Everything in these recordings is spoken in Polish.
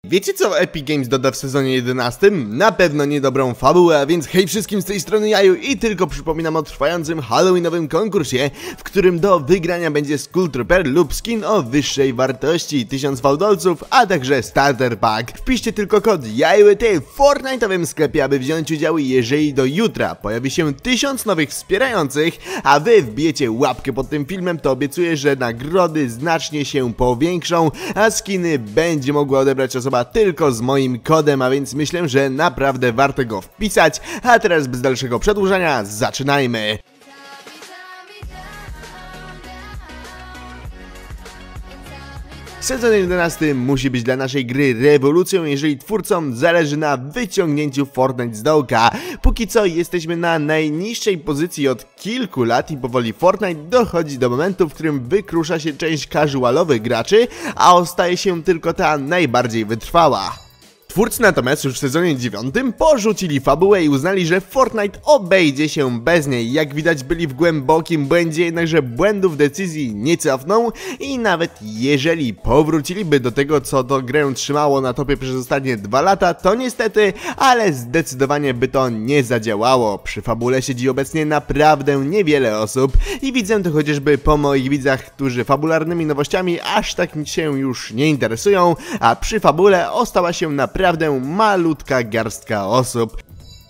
Wiecie co Epic Games doda w sezonie 11? Na pewno niedobrą fabułę, a więc hej wszystkim z tej strony Jaju i tylko przypominam o trwającym halloweenowym konkursie, w którym do wygrania będzie Skull Trooper lub skin o wyższej wartości 1000 fałdolców, a także starter pack. Wpiszcie tylko kod JAJUET w Fortnite'owym sklepie, aby wziąć udział, jeżeli do jutra pojawi się 1000 nowych wspierających, a wy wbijecie łapkę pod tym filmem, to obiecuję, że nagrody znacznie się powiększą, a skiny będzie mogła odebrać osoba tylko z moim kodem, a więc myślę, że naprawdę warto go wpisać. A teraz bez dalszego przedłużania zaczynajmy! Sezon 11 musi być dla naszej gry rewolucją, jeżeli twórcom zależy na wyciągnięciu Fortnite z dołka. Póki co jesteśmy na najniższej pozycji od kilku lat i powoli Fortnite dochodzi do momentu, w którym wykrusza się część casualowych graczy, a ostaje się tylko ta najbardziej wytrwała. Twórcy natomiast już w sezonie 9 porzucili fabułę i uznali, że Fortnite obejdzie się bez niej. Jak widać, byli w głębokim błędzie, jednakże błędów decyzji nie cofną i nawet jeżeli powróciliby do tego, co to grę trzymało na topie przez ostatnie 2 lata, to niestety, ale zdecydowanie by to nie zadziałało. Przy fabule siedzi obecnie naprawdę niewiele osób i widzę to chociażby po moich widzach, którzy fabularnymi nowościami aż tak się już nie interesują, a przy fabule ostała się naprawdę malutka garstka osób.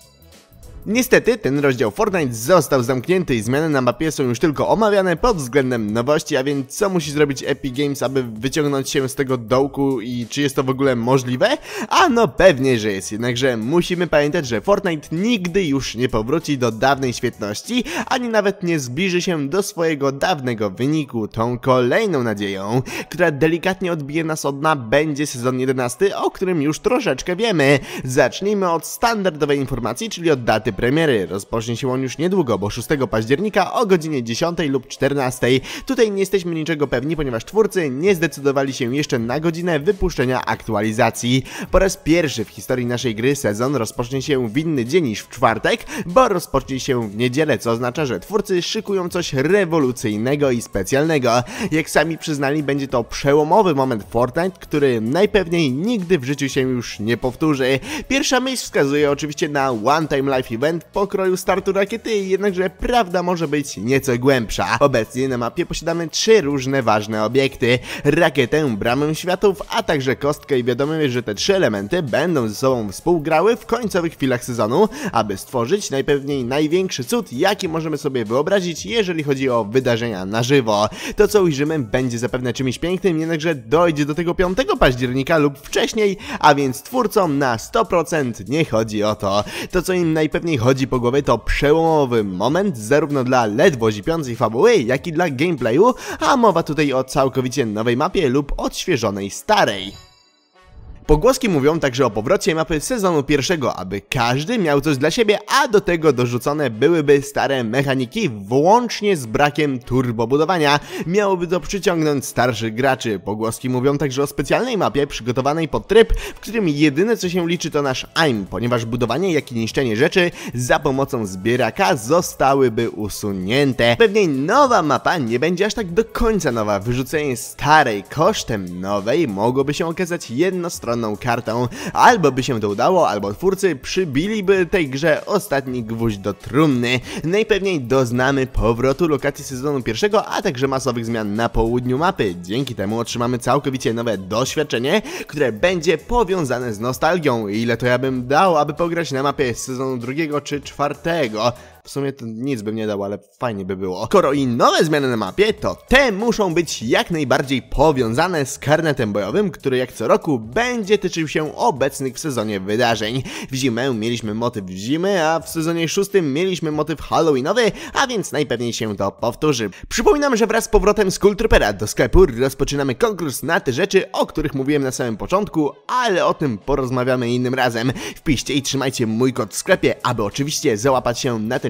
Niestety, ten rozdział Fortnite został zamknięty i zmiany na mapie są już tylko omawiane pod względem nowości, a więc co musi zrobić Epic Games, aby wyciągnąć się z tego dołku i czy jest to w ogóle możliwe? A no pewnie, że jest, jednakże musimy pamiętać, że Fortnite nigdy już nie powróci do dawnej świetności, ani nawet nie zbliży się do swojego dawnego wyniku. Tą kolejną nadzieją, która delikatnie odbije nas od dna, będzie sezon 11, o którym już troszeczkę wiemy. Zacznijmy od standardowej informacji, czyli od daty premiery. Rozpocznie się on już niedługo, bo 6 października o godzinie 10 lub 14. Tutaj nie jesteśmy niczego pewni, ponieważ twórcy nie zdecydowali się jeszcze na godzinę wypuszczenia aktualizacji. Po raz pierwszy w historii naszej gry sezon rozpocznie się w inny dzień niż w czwartek, bo rozpocznie się w niedzielę, co oznacza, że twórcy szykują coś rewolucyjnego i specjalnego. Jak sami przyznali, będzie to przełomowy moment Fortnite, który najpewniej nigdy w życiu się już nie powtórzy. Pierwsza myśl wskazuje oczywiście na One Time Life Event pokroju startu rakiety, jednakże prawda może być nieco głębsza. Obecnie na mapie posiadamy 3 różne ważne obiekty: rakietę, bramę światów, a także kostkę i wiadomo, że te 3 elementy będą ze sobą współgrały w końcowych chwilach sezonu, aby stworzyć najpewniej największy cud, jaki możemy sobie wyobrazić, jeżeli chodzi o wydarzenia na żywo. To, co ujrzymy, będzie zapewne czymś pięknym, jednakże dojdzie do tego 5 października lub wcześniej, a więc twórcom na 100% nie chodzi o to. To, co im najpewniej chodzi po głowie, to przełomowy moment zarówno dla ledwo zipiącej fabuły, jak i dla gameplayu, a mowa tutaj o całkowicie nowej mapie lub odświeżonej starej. Pogłoski mówią także o powrocie mapy sezonu pierwszego, aby każdy miał coś dla siebie, a do tego dorzucone byłyby stare mechaniki, włącznie z brakiem turbobudowania. Miałoby to przyciągnąć starszych graczy. Pogłoski mówią także o specjalnej mapie przygotowanej pod tryb, w którym jedyne co się liczy to nasz aim, ponieważ budowanie jak i niszczenie rzeczy za pomocą zbieraka zostałyby usunięte. Pewnie nowa mapa nie będzie aż tak do końca nowa. Wyrzucenie starej kosztem nowej mogłoby się okazać jednostronną kartą. Albo by się to udało, albo twórcy przybiliby tej grze ostatni gwóźdź do trumny. Najpewniej doznamy powrotu lokacji sezonu pierwszego, a także masowych zmian na południu mapy. Dzięki temu otrzymamy całkowicie nowe doświadczenie, które będzie powiązane z nostalgią. Ile to ja bym dał, aby pograć na mapie z sezonu drugiego czy czwartego? W sumie to nic bym nie dał, ale fajnie by było. Skoro i nowe zmiany na mapie, to te muszą być jak najbardziej powiązane z karnetem bojowym, który jak co roku będzie tyczył się obecnych w sezonie wydarzeń. W zimę mieliśmy motyw zimy, a w sezonie 6 mieliśmy motyw halloweenowy, a więc najpewniej się to powtórzy. Przypominam, że wraz z powrotem Skull Troopera do sklepu rozpoczynamy konkurs na te rzeczy, o których mówiłem na samym początku, ale o tym porozmawiamy innym razem. Wpiszcie i trzymajcie mój kod w sklepie, aby oczywiście załapać się na ten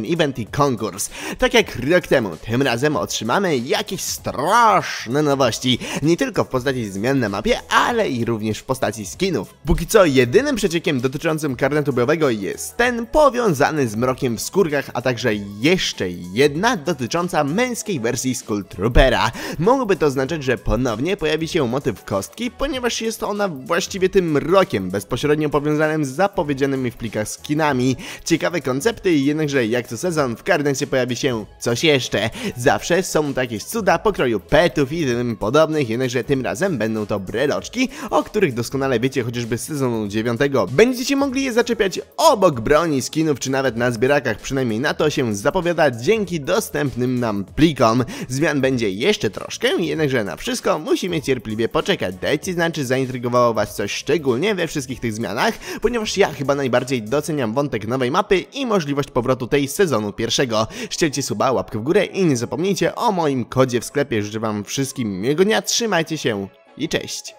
event i konkurs. Tak jak rok temu, tym razem otrzymamy jakieś straszne nowości, nie tylko w postaci zmian na mapie, ale i również w postaci skinów. Póki co jedynym przeciekiem dotyczącym karnetu bojowego jest ten powiązany z mrokiem w skórkach, a także jeszcze jedna dotycząca męskiej wersji Skull Troopera. Mogłoby to oznaczać, że ponownie pojawi się motyw kostki, ponieważ jest ona właściwie tym mrokiem bezpośrednio powiązanym z zapowiedzianymi w plikach skinami. Ciekawe koncepty, jednakże jak co sezon w karnecie pojawi się coś jeszcze. Zawsze są takie cuda pokroju petów i tym podobnych, jednakże tym razem będą to breloczki, o których doskonale wiecie chociażby z sezonu 9. Będziecie mogli je zaczepiać obok broni, skinów czy nawet na zbierakach, przynajmniej na to się zapowiada dzięki dostępnym nam plikom. Zmian będzie jeszcze troszkę, jednakże na wszystko musimy cierpliwie poczekać. Dajcie znać, czy zaintrygowało was coś szczególnie we wszystkich tych zmianach, ponieważ ja chyba najbardziej doceniam wątek nowej mapy i możliwość powrotu tej z sezonu pierwszego. Ścielcie suba, łapkę w górę i nie zapomnijcie o moim kodzie w sklepie. Życzę wam wszystkim miłego dnia, trzymajcie się i cześć!